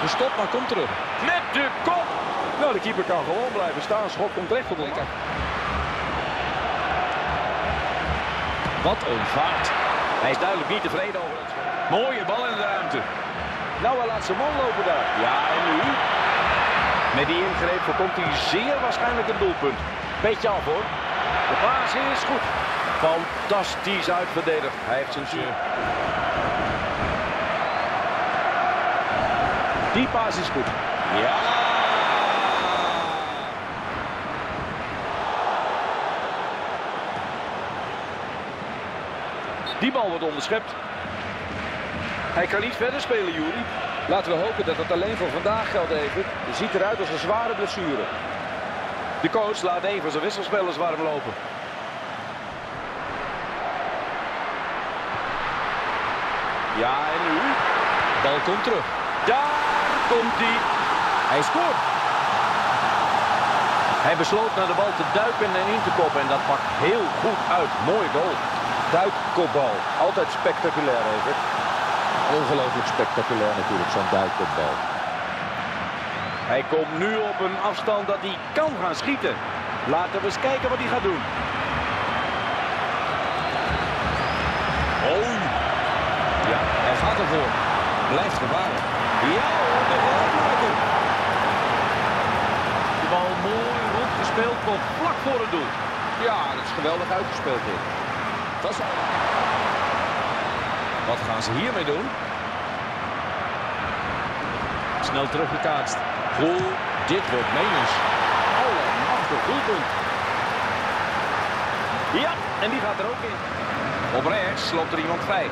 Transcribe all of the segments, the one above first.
Gestopt, maar komt terug. Met de kop. Nou, de keeper kan gewoon blijven staan. Schot komt recht op de lat. Wat een vaart. Hij is duidelijk niet tevreden over het. Mooie bal in de ruimte. Nou, hij laat zijn man lopen daar. Ja, en nu? Met die ingreep voorkomt hij zeer waarschijnlijk een doelpunt. Beetje af hoor. De paas is goed. Fantastisch uitverdedigd. Hij heeft zijn zuur. Die paas is goed. Ja. Die bal wordt onderschept. Hij kan niet verder spelen, Juri. Laten we hopen dat het alleen voor vandaag geldt even. Het ziet eruit als een zware blessure. De coach laat even zijn wisselspelers warm lopen. Ja, en nu? Bal komt terug. Daar komt hij. Hij scoort. Hij besloot naar de bal te duiken en in te koppen. En dat pakt heel goed uit. Mooie goal. Duikkopbal. Altijd spectaculair even. Ongelooflijk spectaculair natuurlijk, zo'n duikkopbal. Hij komt nu op een afstand dat hij kan gaan schieten. Laten we eens kijken wat hij gaat doen. Oh. Ja, hij gaat ervoor. Blijft gevaarlijk. Ja, de gelijkmaker. De bal mooi rondgespeeld tot vlak voor het doel. Ja, dat is geweldig uitgespeeld dit. Dat is... Wat gaan ze hiermee doen? Snel teruggekaatst. Goed, dit wordt menens. Allemachtig doelpunt. Ja, en die gaat er ook in. Op rechts loopt er iemand vrij.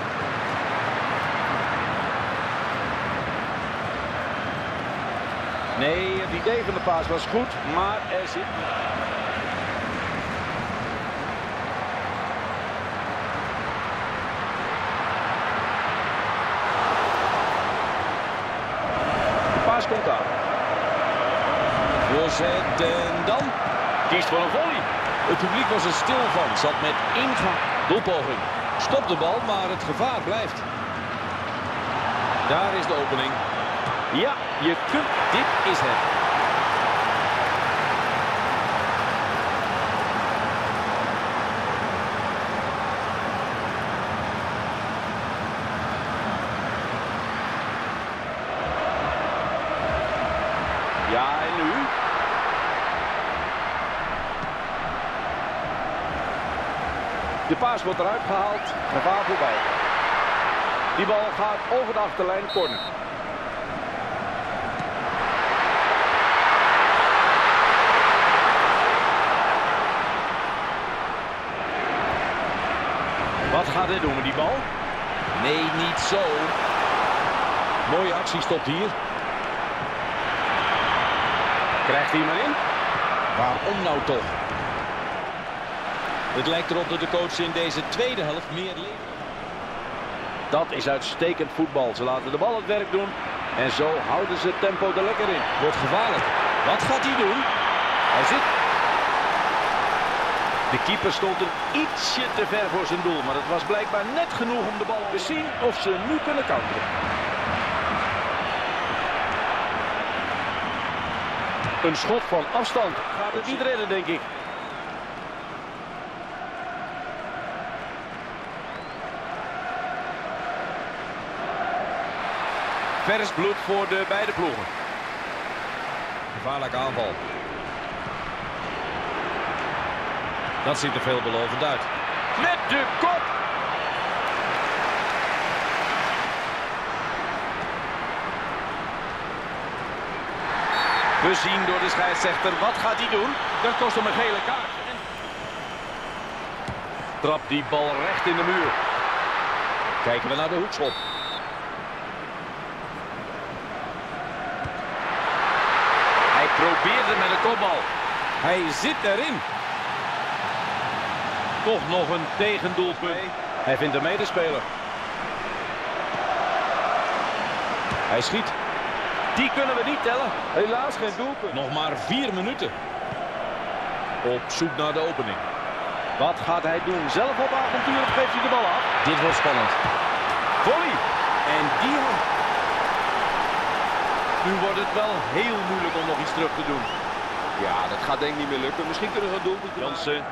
Nee, het idee van de paas was goed, maar er zit... komt aan. Voorzet en dan kiest voor een volley. Het publiek was er stil van. Zat met ingang. Doelpoging. Stopt de bal, maar het gevaar blijft. Daar is de opening. Ja, je kunt. Dit is het. Ja, en nu? De paas wordt eruit gehaald. Gevaar voorbij. Die bal gaat over de achterlijn, corner. Wat gaat hij doen met die bal? Nee, niet zo. Mooie actie stopt hier. Krijgt hij hem erin? Waarom nou toch? Het lijkt erop dat de coach in deze tweede helft meer leeft. Dat is uitstekend voetbal. Ze laten de bal het werk doen. En zo houden ze het tempo er lekker in. Wordt gevaarlijk. Wat gaat hij doen? Hij zit. De keeper stond een ietsje te ver voor zijn doel. Maar het was blijkbaar net genoeg om de bal te zien of ze nu kunnen counteren. Een schot van afstand. Gaat het niet redden, denk ik. Vers bloed voor de beide ploegen. Gevaarlijke aanval. Dat ziet er veelbelovend uit. Met de kop. We zien door de scheidsrechter. Wat gaat hij doen? Dat kost hem een gele kaart. Trapt die bal recht in de muur. Kijken we naar de hoekschop. Hij probeerde met een kopbal. Hij zit erin. Toch nog een tegendoelpunt. Hij vindt een medespeler. Hij schiet. Die kunnen we niet tellen. Helaas geen doelpunt. Nog maar 4 minuten. Op zoek naar de opening. Wat gaat hij doen? Zelf op avontuur of geeft hij de bal af? Dit wordt spannend. Volley. En die hand. Nu wordt het wel heel moeilijk om nog iets terug te doen. Ja, dat gaat denk ik niet meer lukken. Misschien kunnen we een doelpunt maken. Jansen.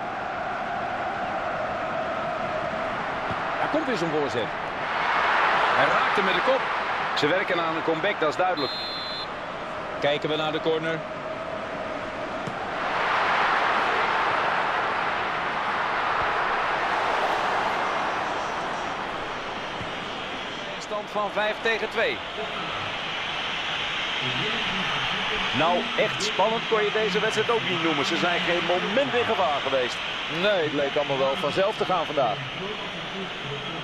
Daar komt weer zo'n voorzet. Hij raakt hem met de kop. Ze werken aan een comeback, dat is duidelijk. Kijken we naar de corner. Stand van 5-2. Nou, echt spannend kon je deze wedstrijd ook niet noemen. Ze zijn geen moment in gevaar geweest. Nee, het leek allemaal wel vanzelf te gaan vandaag.